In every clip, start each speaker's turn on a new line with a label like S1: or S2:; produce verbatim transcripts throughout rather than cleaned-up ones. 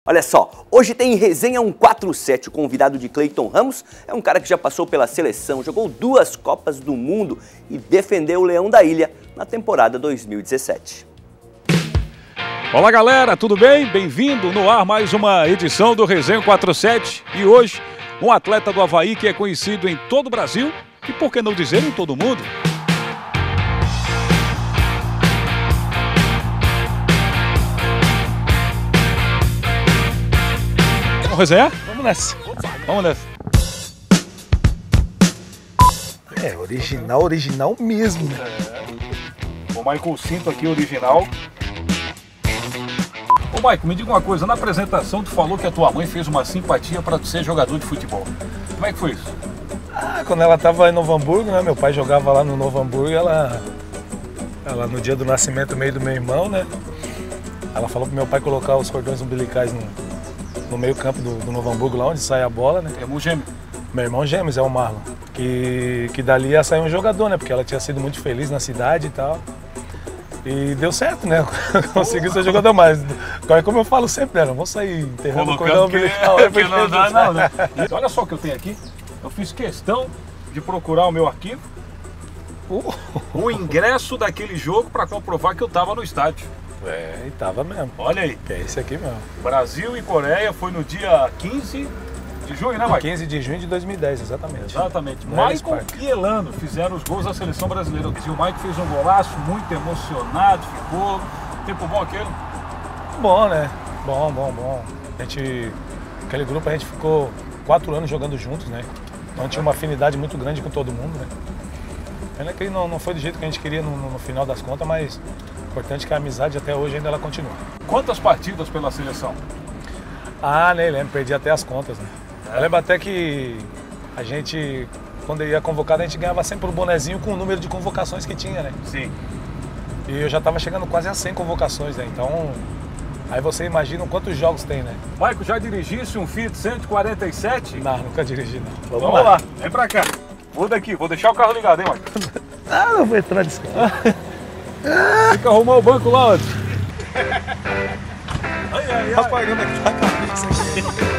S1: Olha só, hoje tem Resenha cento e quarenta e sete, o convidado de Cleiton Ramos é um cara que já passou pela seleção, jogou duas Copas do Mundo e defendeu o Leão da Ilha na temporada dois mil e dezessete.
S2: Olá galera, tudo bem? Bem-vindo no ar mais uma edição do Resenha cento e quarenta e sete e hoje um atleta do Avaí que é conhecido em todo o Brasil e por que não dizer em todo o mundo. Vamos resenhar? Vamos nessa. Vamos nessa.
S3: É, original, original mesmo.
S2: É. O Michael Cinto aqui, original. Ô Michael, me diga uma coisa, na apresentação tu falou que a tua mãe fez uma simpatia para tu ser jogador de futebol. Como é que foi isso?
S3: Ah, quando ela estava em Novo Hamburgo, né? Meu pai jogava lá no Novo Hamburgo e ela, ela no dia do nascimento meio do meu irmão, né? Ela falou pro meu pai colocar os cordões umbilicais no, no meio campo do, do Novo Hamburgo, lá onde sai a bola, né?
S2: É irmão gêmeo.
S3: Meu irmão gêmeos é o Marlon. Que, que dali ia sair um jogador, né? Porque ela tinha sido muito feliz na cidade e tal. E deu certo, né? Consegui ser jogador mais. Como eu falo sempre, né? Não vou sair enterrando o cordão umbilical.
S2: Que, é, que não dá, não, né? Olha só o que eu tenho aqui. Eu fiz questão de procurar o meu arquivo. Uh. O ingresso daquele jogo para comprovar que eu estava no estádio.
S3: É, e tava mesmo.
S2: Olha aí.
S3: É esse aqui mesmo.
S2: Brasil e Coreia foi no dia quinze de junho, né, Michael?
S3: quinze de junho de dois mil e dez, exatamente.
S2: Exatamente. Michael e Elano fizeram os gols da seleção brasileira. O Michael fez um golaço, muito emocionado, ficou. Tempo bom aquele?
S3: Bom, né? Bom, bom, bom. A gente, aquele grupo a gente ficou quatro anos jogando juntos, né? Então tinha uma afinidade muito grande com todo mundo, né? Pena que não, não foi do jeito que a gente queria no, no final das contas, mas o importante é que a amizade até hoje ainda ela continua.
S2: Quantas partidas pela seleção?
S3: Ah, nem lembro, perdi até as contas, né? É. Eu lembro até que a gente, quando ia convocado, a gente ganhava sempre um bonezinho com o número de convocações que tinha, né?
S2: Sim.
S3: E eu já estava chegando quase a cem convocações, né? Então, aí você imagina quantos jogos tem, né?
S2: Michael, já dirigisse um Fiat cento e quarenta e sete?
S3: Não, nunca dirigi, não.
S2: Vamos, Vamos lá. lá, vem pra cá. Muda aqui, vou deixar o carro ligado, hein, Michael?
S3: Ah, não vou entrar nesse carro.
S2: Tem que arrumar o banco lá antes.
S3: Ai, ai, ai. Apagando aqui a cabeça aqui.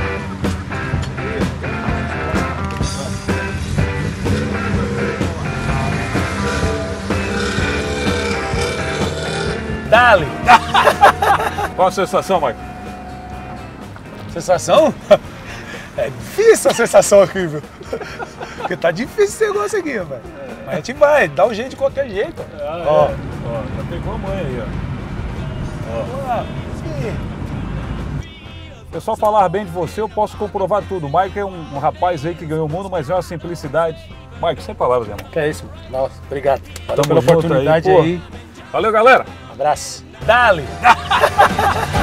S3: Dale!
S2: Qual a sensação, Michael?
S3: Sensação? É difícil a sensação aqui, viu? Porque tá difícil esse negócio aqui, velho. Mas a gente vai, dá um jeito de qualquer jeito.
S2: Ah,
S3: ó.
S2: É. Ó, já pegou a mãe aí, ó. ó.
S3: Ah, sim.
S2: O pessoal falar bem de você, eu posso comprovar tudo. O Michael é um, um rapaz aí que ganhou o mundo, mas é uma simplicidade. Michael, sem palavras, irmão.
S3: Que é isso? Nossa, obrigado. Valeu
S2: Tamo
S3: pela oportunidade aí.
S2: aí. Valeu, galera.
S3: Abraço. Dale!